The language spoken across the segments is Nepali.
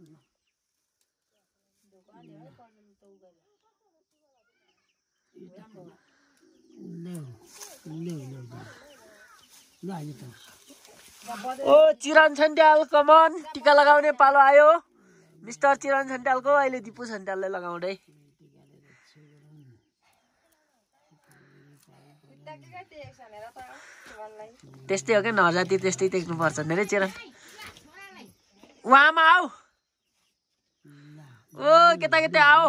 ओ चिरन छन्ट्याल कमन टिका लगाउने पालो आयो मिस्टर चिरन छन्ट्यालको अहिले दिपु छन्ट्यालले लगाउँदै त्यस्तै हो क्या नजाति त्यस्तै देख्नु पर्छ धेरै चिरन उहाँमा आऊ ओ केटा केटा आऊ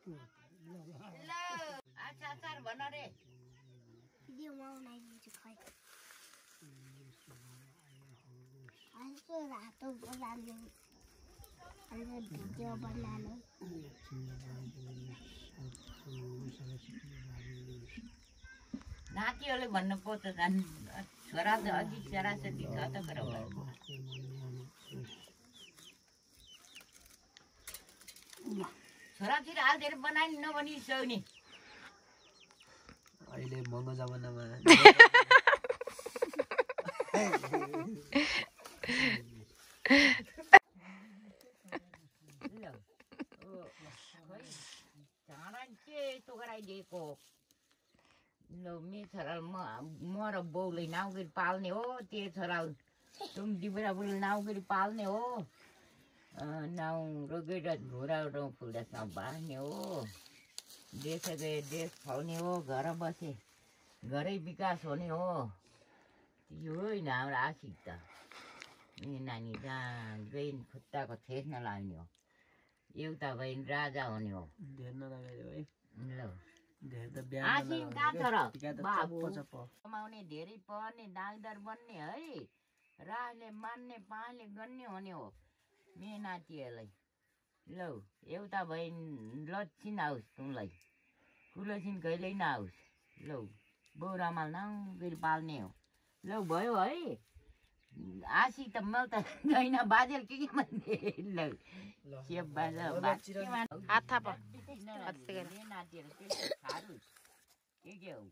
नातिहरूले भन्नु पो त झन् छोरा त अघि छोराछोरी छ त तर छोराछोरी हालतिर बनाइ नभनी सौनी अहिले महँगो जमानामा यस्तो गराइदिएको ल मेरो छोरा म र बाउले नाउगरी पाल्ने हो त्यो छोरा तुम डिबरा बुढीले नाउगरी पाल्ने हो नाउ रोगेर घोरा फुल्दासमा बाँध्ने हो देश गए देश फल्ने हो घर बसे घरै विकास हुने हो यो होइन हाम्रो आशिक त नानी जहाँ गइन खुट्टाको ठेस नलाग्ने हो एउटा बहिनी राजा हुने हो ल आशिक कहाँ छ र बाबु कमाउने धेरै पढ्ने डाक्टर बन्ने है राजले मान्ने पाले गन्ने हुने हो मेरो नातिहरूलाई लौ एउटा बहिनी लक्षिन आओस् तुमलाई कुलक्षिन कहिल्यै नआओस् लौ बाउ रमाल नाउगरी पाल्ने हो लौ भयो है आशी त मैले त गइन बाजेल के भन्ने लौ सेप बाजा हात थाप नातिहरू खारोस् के हो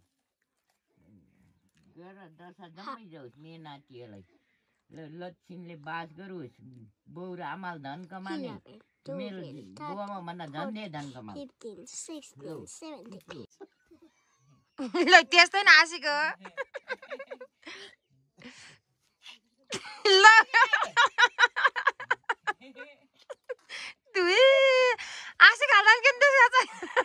गर दशा जम्मै जाओस् मेरो नातिहरूलाई ल लक्ष्मीले बास गरोस् बाउ र आमाल धन कमाने मेरो बुवामा भन्दा झन्डै धन कमाउने ल त्यस्तै नासीको ल तुई आसी खाल्दा के त्यसो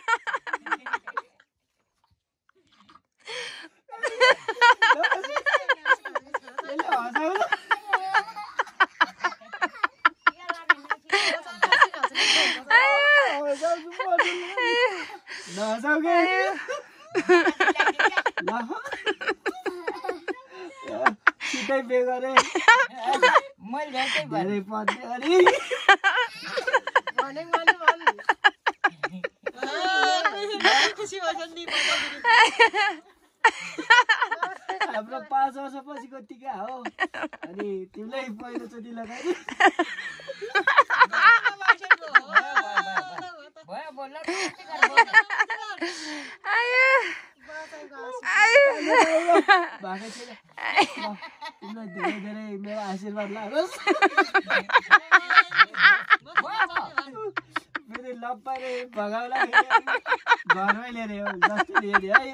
हाम्रो 5 वर्षपछिको टिका हो अनि तिमीलाई पहिलोचोटि लगाइदिए तिमीलाई धेरै धेरै मेरो आशीर्वाद लागोस् मेरो लप्पाले भगाउँदाखेरि घरमै लिएर जस्तो लिएर है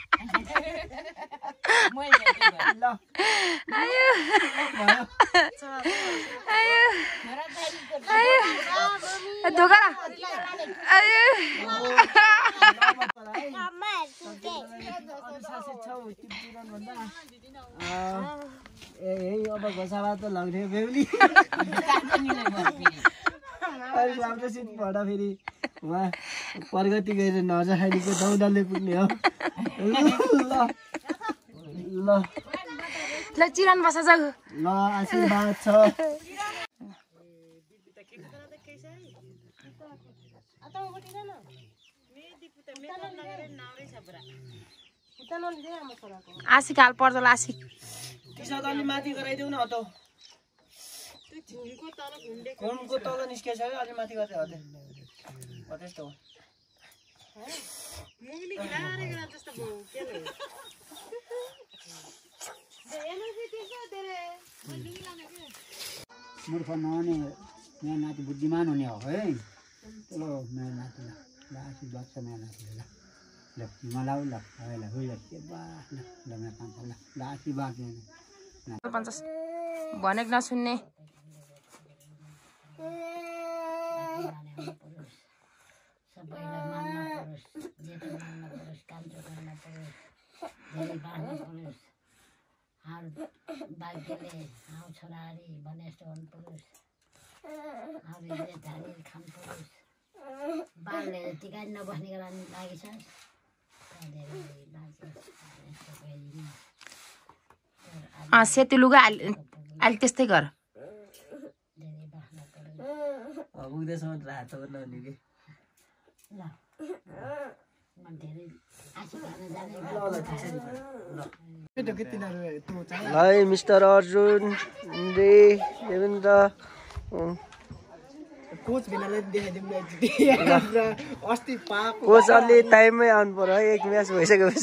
अब घोषाबा त लाग्ने बेहुली राम्रो सिट पढ्दा फेरि उहाँ प्रगति गरेर नजाखाइदिएको दौडले पुग्ने हो ल ल चिरन बसा जाऊ ल आशीर्वाद छ आशिक हाल पर्दो आशिक किसान अलि माथि गराइदेऊ न अटो खुनको तल निस्केछ है अलि माथि गर्दै हटे त्यस्तो हो मूर्ख नहुने मेरो नाति बुद्धिमान हुने हो है चलो मेरो नातिलाई ल आशीर्वाद छ मेरो नातिलाई ल हिमा लाऊ ल ल ल ल मेरो कान्छा ल आशीर्वाद दिनु 50 भनेको नसुन्ने सबैलाई मान्न परोस् जेठो मान्न परोस् कान्छो गर्न परोस् धेरै बाँच्न परोस् हार भाग्यले आउ छोराहरी भने जस्तो हुनु परोस् अरू जेठारी खानु परोस् बालले टिका नबस्ने लागि छ धेरै बाँच्छ सेती लुगा अहिले त्यस्तै गर धेरै बाँच्न परोस् पुग्दैसम्म रातो नहुने कि ल म धेरै आशीर्वाद जाने है मिस्टर अर्जुन रे देवेन्द्र कोच भेनाले देखाइदिउँ अस्ति पाएको कोच अलि टाइममै आउनु पर्यो है एक म्याच भइसकेपछि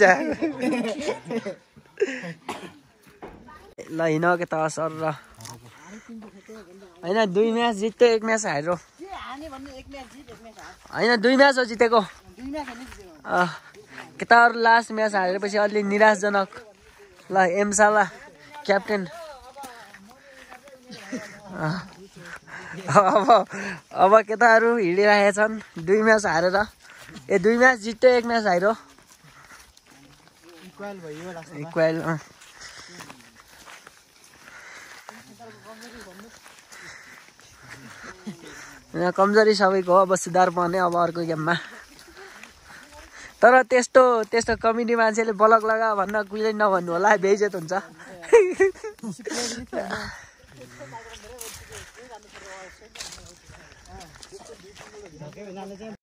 ल हिँड के त सर र होइन 2 म्याच जित्यो 1 म्याच हारेर होइन 2 म्याच हो जितेको के त अरू लास्ट म्याच हारेपछि अलि निराशजनक ल एमसाला क्याप्टेन अब केटाहरू हिँडिरहेका छन् 2 म्याच हारेर 2 म्याच जित्यो 1 म्याच हारेर इक्वल कमजोरी सबैको अब सुधार पर्ने अब अर्को गेममा तर त्यस्तो कमेडी मान्छेले ब्लक लगा भन्न कुनै नभन्नु होला बेइज्जत हुन्छ